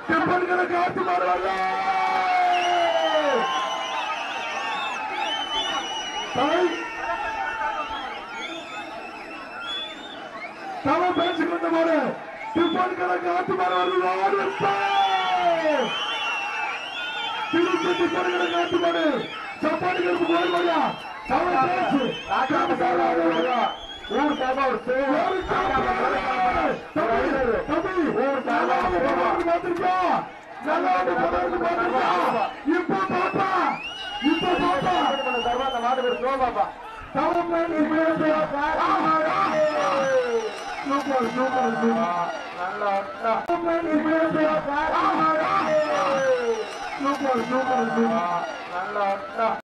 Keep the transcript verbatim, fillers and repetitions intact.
டிப்பன்களை காத்து மாறுவாங்க தவ பேச்சு கொண்ட மாடு டிப்பன்களை காத்து மாறுவார்கள் திருச்சி டிப்பன்களை காத்து மாடு சப்பாடிகளுக்கு போய் வரையா தவ பேச்சு ஊர் சாபா ஒரு தம்பி ஊர் சாபா பார்த்திருக்கா நல்லா பார்த்திருக்கா இப்ப பாப்பா இப்ப பாப்பா தர்வாத மாடு பேர் ஸ்லோ பாப்பா தவம் சூப்பர் சூப்பர் நல்லா சூப்பர் சூப்பர் நல்லா